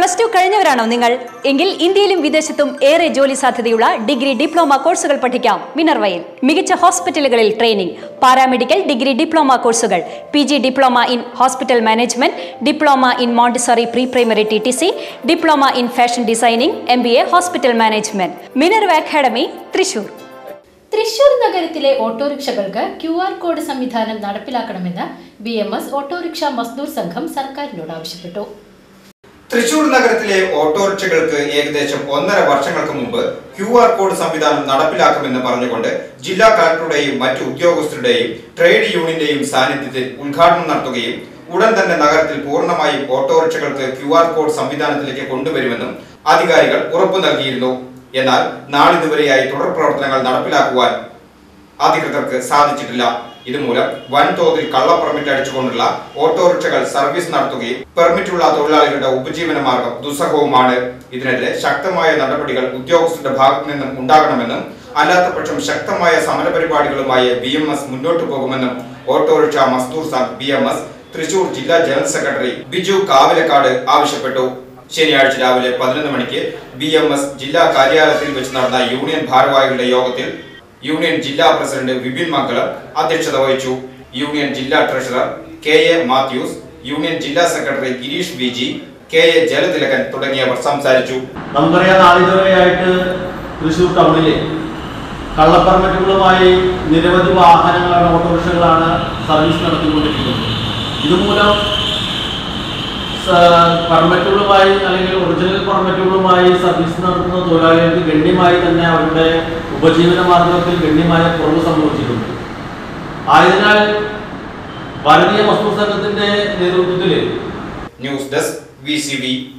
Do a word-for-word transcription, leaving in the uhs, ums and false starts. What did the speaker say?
Plus two കഴിഞ്ഞവരാണോ നിങ്ങൾ? എങ്കിൽ ഇന്ത്യയിലും വിദേശത്തും ഏറെ ജോലി സാധ്യതയുള്ള ഡിഗ്രി ഡിപ്ലോമ കോഴ്സുകൾ പഠിക്കാം മിനർവയിൽ. മികച്ച ഹോസ്പിറ്റലുകളിൽ ട്രെയിനിംഗ്, പാരാമെഡിക്കൽ ഡിഗ്രി ഡിപ്ലോമ കോഴ്സുകൾ, P G diploma in hospital management, diploma in Montessori pre primary T T C, diploma in fashion designing, M B A hospital management. Minerva academy, Thrissur. Thrissur നഗരത്തിലെ ഓട്ടോറിക്ഷകൾക്ക് ക്യു ആർ കോഡ് സംവിധാനം നടപ്പിലാക്കണമെന്ന് B M S autorickshaw Mazdoor Sangham സർക്കാരിനോട് ആവശ്യപ്പെട്ടു. തൃശൂർ നഗരത്തിലെ ഓട്ടോറിക്ഷകൾക്ക് ഏകദേശം ഒന്നര വർഷങ്ങൾക്ക് മുമ്പ് ക്യു ആർ കോഡ് സംവിധാനം നടപ്പിലാക്കുമെന്ന് പറഞ്ഞുകൊണ്ട് ജില്ലാ കളക്ടറുടെയും മറ്റു ഉദ്യോഗസ്ഥരുടെയും ട്രേഡ് യൂണിയന്റെയും സാന്നിധ്യത്തിൽ ഉദ്ഘാടനം നടത്തുകയും ഉടൻ തന്നെ നഗരത്തിൽ പൂർണ്ണമായും ഓട്ടോറിക്ഷകൾക്ക് ക്യു ആർ കോഡ് സംവിധാനത്തിലേക്ക് കൊണ്ടുവരുമെന്നും അധികാരികൾ ഉറപ്പു നൽകിയിരുന്നു. എന്നാൽ നാളിതുവരെയായി തുടർ പ്രവർത്തനങ്ങൾ നടപ്പിലാക്കുവാൻ അധികൃതർക്ക് സാധിച്ചിട്ടില്ല. ഇതുമൂലം വൻതോതിൽ കള്ള പെർമിറ്റ് അടിച്ചുകൊണ്ടുള്ള ഓട്ടോറിക്ഷകൾ സർവീസ് നടത്തുകയും പെർമിറ്റുള്ള തൊഴിലാളികളുടെ ഉപജീവന മാർഗം ദുസ്സഹവുമാണ്. ഇതിനെതിരെ ശക്തമായ നടപടികൾ ഉദ്യോഗസ്ഥരുടെ ഭാഗത്തു നിന്നും ഉണ്ടാകണമെന്നും അല്ലാത്തപക്ഷം ശക്തമായ സമരപരിപാടികളുമായി ബി എം എസ് മുന്നോട്ടു പോകുമെന്നും autorickshaw Mazdoor Sangh B M S Thrissur ജില്ലാ ജനറൽ സെക്രട്ടറി ബിജു കാവിലക്കാട് ആവശ്യപ്പെട്ടു. ശനിയാഴ്ച രാവിലെ പതിനൊന്ന് മണിക്ക് ബി എം എസ് ജില്ലാ കാര്യാലയത്തിൽ വെച്ച് നടന്ന യൂണിയൻ ഭാരവാഹികളുടെ യോഗത്തിൽ യൂണിയൻ ജില്ലാ പ്രസിഡന്റ് വിപിൻ മംഗളം അധ്യക്ഷത വഹിച്ചു. യൂണിയൻ ജില്ലാ treasurer K A Mathews, union ജില്ലാ secretary Girish V G, K A Jalathilakan തുടങ്ങിയവർ സംസാരിച്ചു. നമുക്കറിയാം, നാളിതുവരെയായിട്ട് തൃശൂർ ടൗണിലെ കള്ളപ്പർമിറ്റുകളുമായി നിരവധി വാഹനങ്ങളാണ്, ഓട്ടോറിക്ഷകളാണ് സർവീസ് നടത്തിക്കൊണ്ടിരിക്കുന്നത്. ഇതുമൂലം പെർമിറ്റുകളുമായി അല്ലെങ്കിൽ ഒറിജിനൽ പെർമിറ്റുകളുമായി സർവീസ് നടത്തുന്ന തൊഴിലാളികൾക്ക് ഗണ്യമായി തന്നെ അവരുടെ ഉപജീവന മാർഗത്തിൽ ഗണ്യമായ കുറവ് സംഭവിച്ചിട്ടുണ്ട്. ആയതിനാൽ ഭാരതീയ മസ്ദൂർ സംഘത്തിന്റെ നേതൃത്വത്തിൽ news desk V C B.